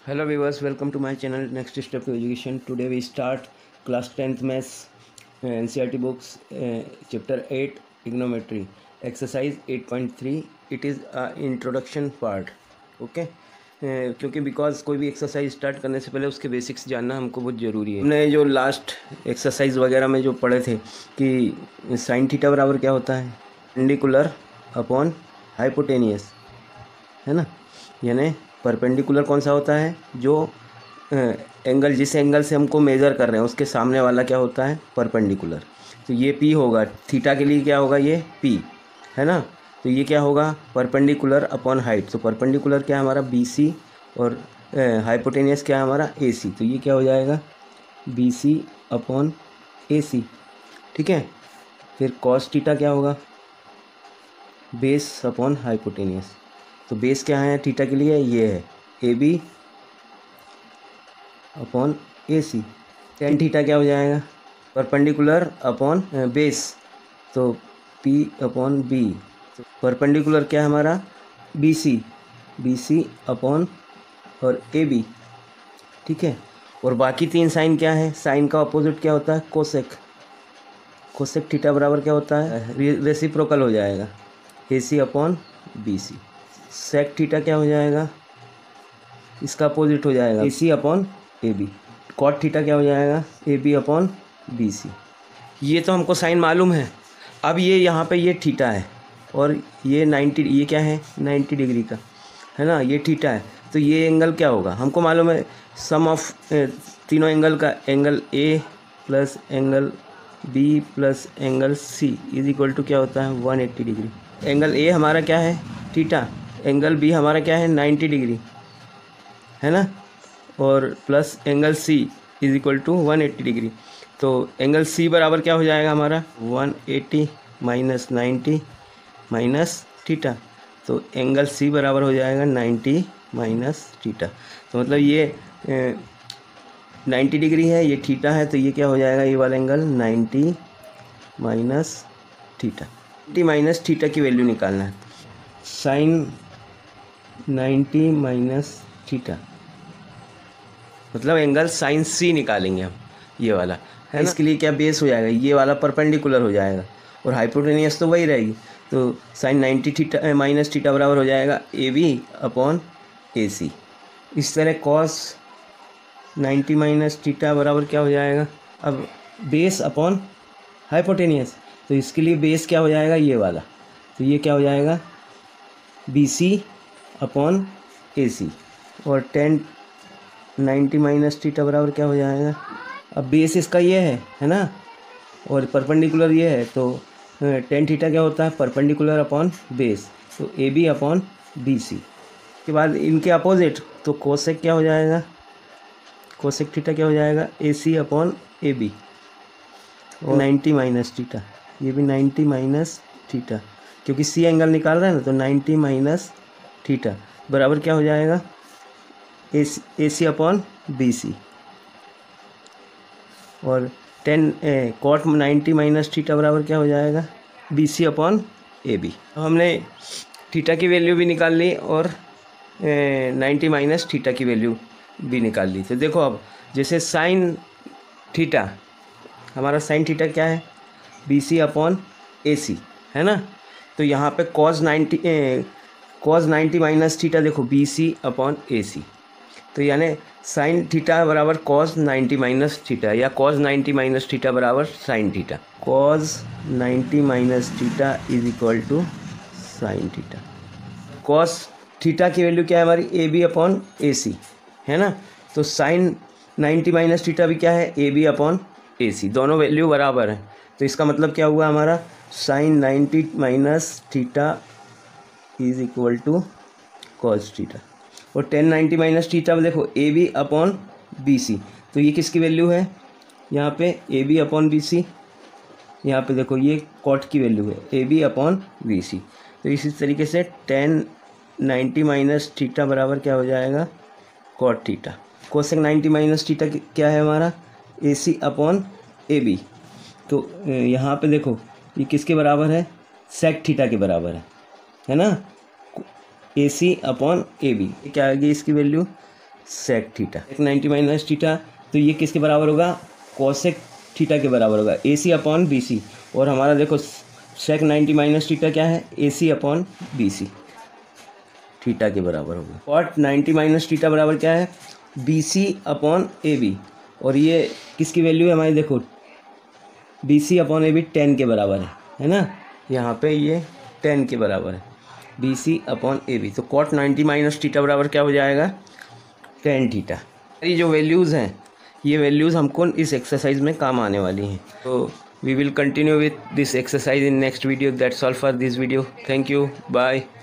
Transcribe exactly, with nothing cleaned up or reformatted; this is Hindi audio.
Hello viewers, welcome to my channel Next Step to Education. Today we start class tenth maths uh, N C E R T books uh, chapter eight trigonometry exercise eight point three. It is a introduction part. Okay, uh, क्योंकि बिकॉज कोई भी एक्सरसाइज स्टार्ट करने से पहले उसके बेसिक्स जानना हमको बहुत ज़रूरी है। हमने जो लास्ट एक्सरसाइज वगैरह में जो पढ़े थे कि साइन थीटा बराबर क्या होता है, परपेंडिकुलर अपॉन हाइपोटेनियस, है ना। यानी परपेंडिकुलर कौन सा होता है, जो एंगल जिस एंगल से हमको मेज़र कर रहे हैं उसके सामने वाला क्या होता है, परपेंडिकुलर। तो ये पी होगा, थीटा के लिए क्या होगा, ये पी है ना। तो ये क्या होगा, परपेंडिकुलर अपॉन हाइट। तो परपेंडिकुलर क्या है हमारा बी सी और हाइपोटेनियस क्या है हमारा ए सी। तो ये क्या हो जाएगा, बी सी अपॉन ए सी, ठीक है। फिर कॉस थीटा क्या होगा, बेस अपॉन हाइपोटेनियस। तो बेस क्या है थीटा के लिए, ये है A B upon A C. Tan theta क्या हो जाएगा, परपेंडिकुलर अपॉन बेस, तो पी अपॉन बी। तो परपेंडिकुलर क्या है हमारा B C, B C upon और ए बी, ठीक है। और बाकी तीन साइन क्या है, साइन का अपोजिट क्या होता है, कोसेक। कोसेक थीटा बराबर क्या होता है, रेसिप्रोकल हो जाएगा, A C upon B C. Sec theta क्या हो जाएगा, इसका अपोजिट हो जाएगा, A C upon A B. Cot theta क्या हो जाएगा, A B upon B C. ये तो हमको साइन मालूम है। अब ये यहाँ पे ये थीटा है और ये नाइन्टी, ये क्या है नाइन्टी डिग्री का, है ना, ये थीटा है। तो ये एंगल क्या होगा, हमको मालूम है सम ऑफ तीनों एंगल का, angle A plus angle B plus angle C is equal to क्या होता है, one eighty degree. Angle A हमारा क्या है थीटा, एंगल बी हमारा क्या है नाइन्टी डिग्री, है ना, और plus angle C is equal to one eighty degree. तो एंगल सी बराबर क्या हो जाएगा हमारा, one eighty minus ninety minus theta. तो एंगल सी बराबर हो जाएगा नाइन्टी माइनस थीटा। तो मतलब ये नाइन्टी डिग्री है, ये थीटा है, तो ये क्या हो जाएगा, ये वाला angle ninety minus theta. Ninety minus theta की वैल्यू निकालना है, साइन नाइन्टी माइनस थीटा, मतलब एंगल साइन सी निकालेंगे हम, ये वाला है। इसके लिए क्या बेस हो जाएगा, ये वाला परपेंडिकुलर हो जाएगा और हाइपोटेनियस तो वही रहेगी। तो sine ninety theta minus theta बराबर हो जाएगा ए बी अपॉन ए सी। इस तरह कॉस नाइन्टी माइनस थीटा बराबर क्या हो जाएगा, अब बेस अपॉन हाइपोटेनियस। तो इसके लिए बेस क्या हो जाएगा, ये वाला। तो ये क्या हो जाएगा, बी सी अपॉन ए सी। और टेन नाइन्टी माइनस थीटा बराबर क्या हो जाएगा, अब बेस इसका ये है है ना, और परपेंडिकुलर ये है। तो टेन थीटा क्या होता है, परपेंडिकुलर अपॉन बेस, तो A B upon B C. के बाद इनके अपोजिट, तो कोसेक क्या हो जाएगा, कोसेक थीटा क्या हो जाएगा, A C upon A B. और नाइन्टी माइनस थीटा, ये भी नाइन्टी माइनस थीटा, क्योंकि सी एंगल निकाल रहा है ना, तो नाइन्टी माइनस थीटा बराबर क्या हो जाएगा, A C upon B C. और tan cot ninety minus theta बराबर क्या हो जाएगा, B C upon A B. तो हमने थीटा की वैल्यू भी निकाल ली और नाइन्टी माइनस थीटा की वैल्यू भी निकाल ली। तो देखो अब जैसे साइन थीटा, हमारा साइन थीटा क्या है, बी सी अपॉन ए सी, है ना। तो यहाँ पे cos ninety cos ninety minus theta, देखो B C upon A C. तो यानी साइन थीटा बराबर कॉस नाइन्टी माइनस थीटा, या कॉस नाइन्टी माइनस थीटा बराबर sine theta. Cos ninety minus theta is equal to sine theta. Cos theta की वैल्यू क्या है हमारी, ए बी अपॉन ए सी, है ना। तो साइन नाइन्टी माइनस थीटा भी क्या है, ए बी अपॉन ए सी, दोनों वैल्यू बराबर है। तो इसका मतलब क्या हुआ हमारा, sine ninety minus theta is equal to cos theta. और टेन नाइन्टी माइनस थीटा में देखो A B upon B C, तो ये किसकी वैल्यू है, यहाँ पे A B upon B C, यहाँ पे देखो ये कॉट की वैल्यू है, A B upon B C. तो इसी तरीके से टेन नाइन्टी माइनस थीटा बराबर क्या हो जाएगा, cot theta. Cosec ninety minus theta क्या है हमारा, ए सी अपॉन ए बी। तो यहाँ पे देखो ये किसके बराबर है, सेक थीटा के बराबर है, है ना, ए सी अपॉन ए बी। क्या आ गई इसकी value, sec theta. Sec ninety minus theta, तो ये किसके बराबर होगा, कोसेक थीटा के बराबर होगा, ए सी अपॉन बी सी। और हमारा देखो सेक नाइन्टी माइनस थीटा क्या है, A C upon B C theta के बराबर होगा। कॉट नाइन्टी माइनस थीटा बराबर क्या है, B C upon A B. और ये किसकी वैल्यू है हमारी, देखो B C upon A B tan के बराबर है है ना, यहाँ पे ये टेन के बराबर है, B C upon A B. तो कॉट नाइन्टी माइनस थीटा बराबर क्या हो जाएगा, टेन थीटा। ये जो वैल्यूज़ हैं, ये वैल्यूज़ हमको इस एक्सरसाइज में काम आने वाली हैं। तो we will continue with this exercise in next video. That's all for this video. Thank you, bye.